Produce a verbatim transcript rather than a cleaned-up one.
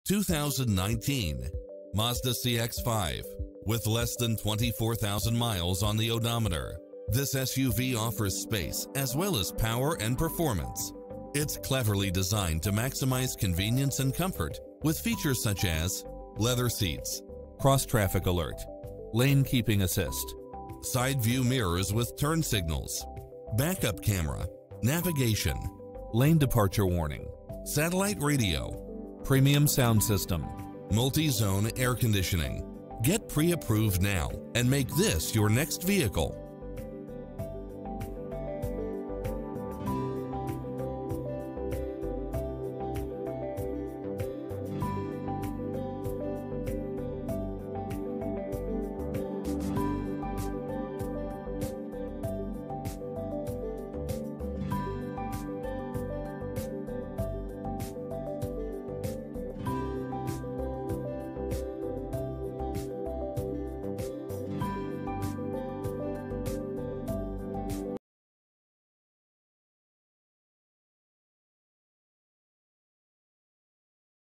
two thousand nineteen Mazda C X five. With less than twenty-four thousand miles on the odometer, this S U V offers space as well as power and performance. It's cleverly designed to maximize convenience and comfort with features such as leather seats, cross-traffic alert, lane keeping assist, side view mirrors with turn signals, backup camera, navigation, lane departure warning, satellite radio, premium sound system, multi-zone air conditioning. Get pre-approved now and make this your next vehicle.